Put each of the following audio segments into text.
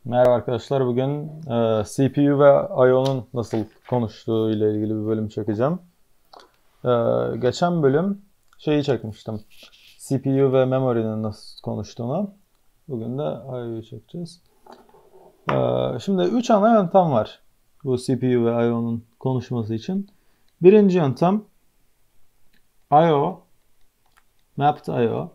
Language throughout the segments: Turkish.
Merhaba arkadaşlar. Bugün CPU ve I/O'nun nasıl konuştuğu ile ilgili bir bölüm çekeceğim. Geçen bölüm şeyi çekmiştim. CPU ve memory'nin nasıl konuştuğunu. Bugün de I/O'yu çekeceğiz. Şimdi 3 ana yöntem var bu CPU ve I/O'nun konuşması için. Birinci yöntem I/O, Mapped I/O.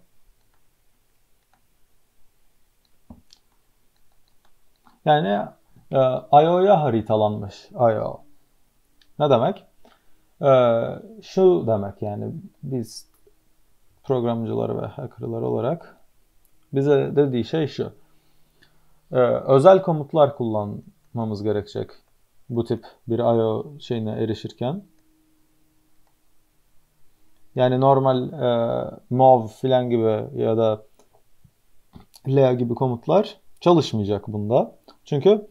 Yani I/O'ya haritalanmış I/O. Ne demek? Şu demek yani biz programcılar ve hackerlar olarak bize dediği şey şu. Özel komutlar kullanmamız gerekecek bu tip bir I/O şeyine erişirken. Yani normal mov filan gibi ya da lea gibi komutlar çalışmayacak bunda. Çünkü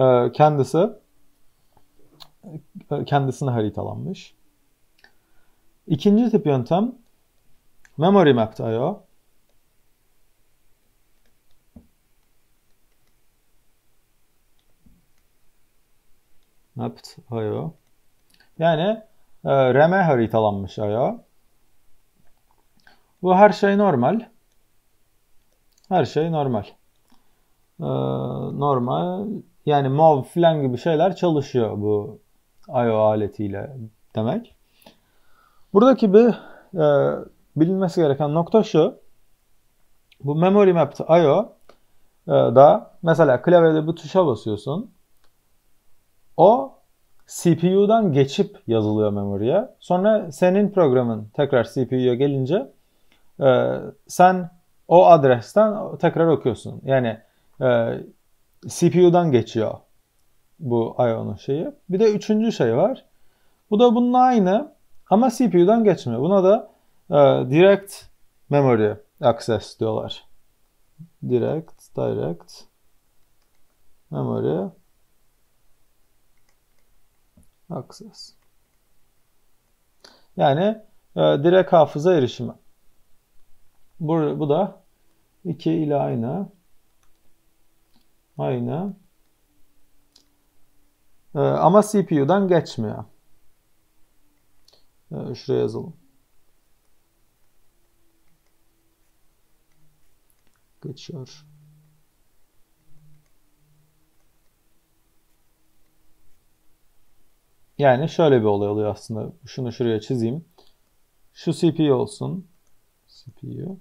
kendisine haritalanmış. İkinci tip yöntem Memory Mapped I/O. Mapped I/O. Yani RAM'e haritalanmış I/O. Bu her şey normal. Her şey normal. Normal. Yani MOV falan gibi şeyler çalışıyor bu I/O aletiyle demek. Buradaki bir bilinmesi gereken nokta şu. Bu Memory Mapped I/O da mesela klavyede bu tuşa basıyorsun. O CPU'dan geçip yazılıyor memory'e. Sonra senin programın tekrar CPU'ya gelince sen o adresten tekrar okuyorsun. Yani CPU'dan geçiyor bu I/O'nun şeyi. Bir de üçüncü şey var. Bu da bunun aynı ama CPU'dan geçmiyor. Buna da Direct Memory Access diyorlar. Direct Memory Access. Yani direkt hafıza erişimi. Bu da 2 ile aynı. Aynı. Ama CPU'dan geçmiyor. Şuraya yazalım. Geçiyor. Yani şöyle bir olay oluyor aslında. Şunu şuraya çizeyim. Şu CPU olsun. CPU.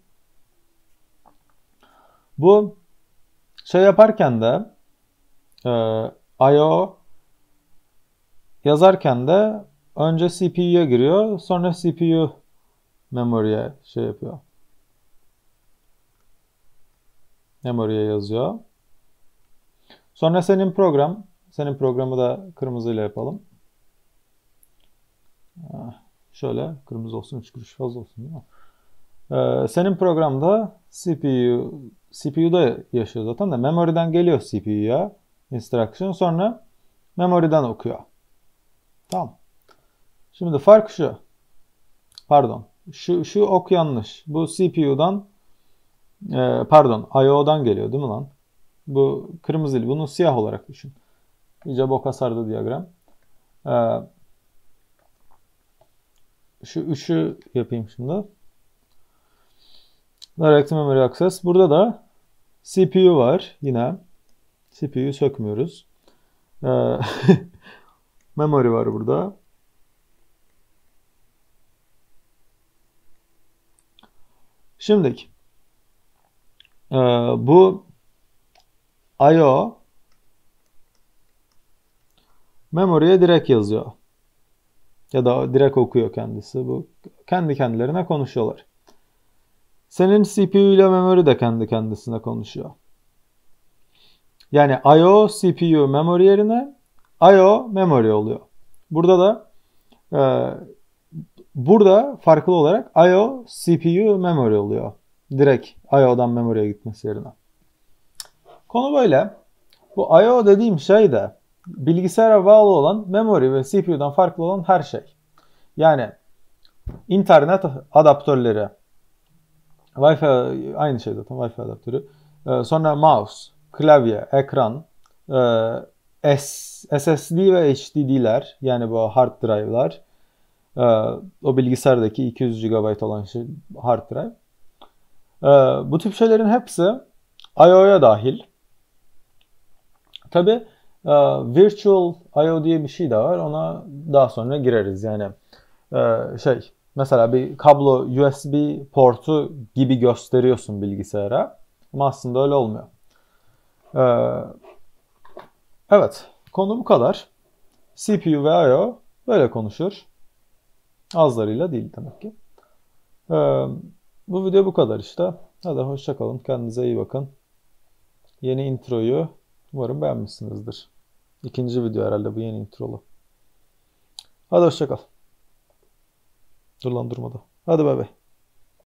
Bu şey yaparken de I/O yazarken de önce CPU'ya giriyor. Sonra CPU memory'e şey yapıyor. Memory'e yazıyor. Sonra senin programı da kırmızıyla yapalım. Şöyle kırmızı olsun, 3 kuruş fazla olsun değil mi? Senin programda CPU'da yaşıyor zaten de memory'den geliyor CPU'ya instruction, sonra memory'den okuyor. Tamam. Şimdi fark şu. Pardon. Şu ok yanlış. Bu CPU'dan I/O'dan geliyor değil mi lan? Bu kırmızılı. Bunu siyah olarak düşün. İyice boka sardı diyagram. Şu 3'ü yapayım şimdi. Direct Memory Access. Burada da CPU var yine. CPU'yu sökmüyoruz. Memory var burada. Şimdiki bu I/O memory'e direkt yazıyor. Ya da direkt okuyor kendisi. Bu kendi kendilerine konuşuyorlar. Senin CPU ile memory de kendi kendisine konuşuyor. Yani I/O CPU memory yerine I/O memory oluyor. Burada farklı olarak I/O CPU memory oluyor. Direkt I/O'dan memory'e gitmesi yerine. Konu böyle. Bu I/O dediğim şey de bilgisayara bağlı olan memory ve CPU'dan farklı olan her şey. Yani internet adaptörleri, Wi-Fi aynı şey zaten, Wi-Fi adaptörü. Sonra mouse, klavye, ekran, SSD ve HDD'ler, yani bu hard drive'lar, o bilgisayardaki 200 GB olan şey hard drive. Bu tip şeylerin hepsi I/O'ya dahil. Tabi Virtual I/O diye bir şey de var. Ona daha sonra gireriz. Yani mesela bir kablo USB portu gibi gösteriyorsun bilgisayara. Ama aslında öyle olmuyor. Evet. Konu bu kadar. CPU ve I/O böyle konuşur. Azlarıyla değil demek ki. Bu video bu kadar işte. Hadi hoşça kalın. Kendinize iyi bakın. Yeni introyu umarım beğenmişsinizdir. İkinci video herhalde bu yeni introlu. Hadi hoşça kal. Dur lan durmadı. Hadi bay bay.